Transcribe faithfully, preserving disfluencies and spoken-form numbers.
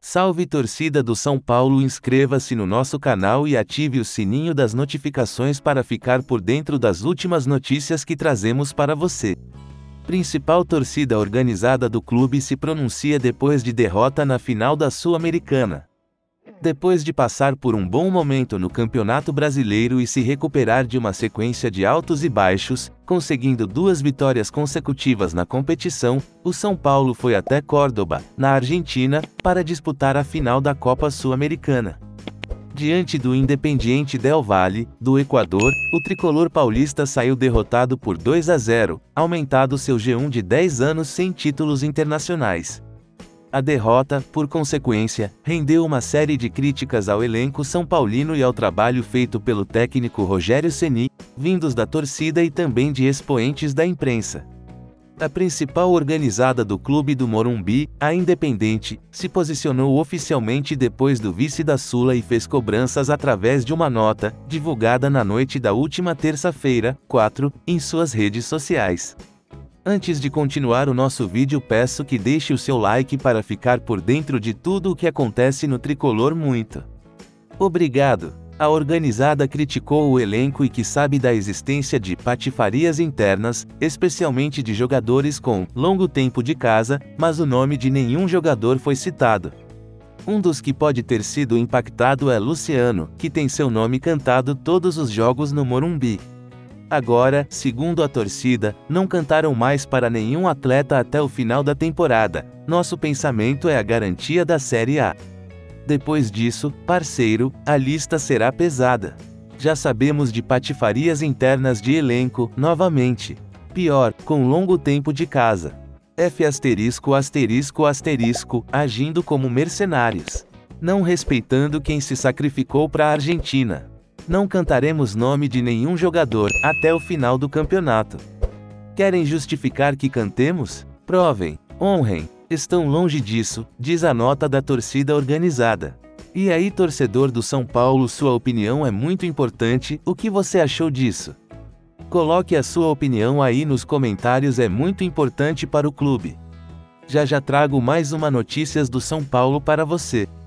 Salve torcida do São Paulo, inscreva-se no nosso canal e ative o sininho das notificações para ficar por dentro das últimas notícias que trazemos para você. Principal torcida organizada do clube se pronuncia depois de derrota na final da Sul-Americana. Depois de passar por um bom momento no Campeonato Brasileiro e se recuperar de uma sequência de altos e baixos, conseguindo duas vitórias consecutivas na competição, o São Paulo foi até Córdoba, na Argentina, para disputar a final da Copa Sul-Americana. Diante do Independiente del Valle, do Equador, o tricolor paulista saiu derrotado por dois a zero, aumentado seu jejum de dez anos sem títulos internacionais. A derrota, por consequência, rendeu uma série de críticas ao elenco são paulino e ao trabalho feito pelo técnico Rogério Ceni, vindos da torcida e também de expoentes da imprensa. A principal organizada do clube do Morumbi, a Independente, se posicionou oficialmente depois do vice da Sula e fez cobranças através de uma nota, divulgada na noite da última terça-feira, quatro, em suas redes sociais. Antes de continuar o nosso vídeo, peço que deixe o seu like para ficar por dentro de tudo o que acontece no tricolor. Muito obrigado. A organizada criticou o elenco e que sabe da existência de patifarias internas, especialmente de jogadores com longo tempo de casa, mas o nome de nenhum jogador foi citado. Um dos que pode ter sido impactado é Luciano, que tem seu nome cantado todos os jogos no Morumbi. Agora, segundo a torcida, não cantaram mais para nenhum atleta até o final da temporada. Nosso pensamento é a garantia da Série A. Depois disso, parceiro, a lista será pesada. Já sabemos de patifarias internas de elenco, novamente. Pior, com longo tempo de casa. F asterisco asterisco asterisco, agindo como mercenários. Não respeitando quem se sacrificou para a Argentina. Não cantaremos nome de nenhum jogador, até o final do campeonato. Querem justificar que cantemos? Provem, honrem. Estão longe disso, diz a nota da torcida organizada. E aí, torcedor do São Paulo, sua opinião é muito importante, o que você achou disso? Coloque a sua opinião aí nos comentários, é muito importante para o clube. Já já trago mais uma notícias do São Paulo para você.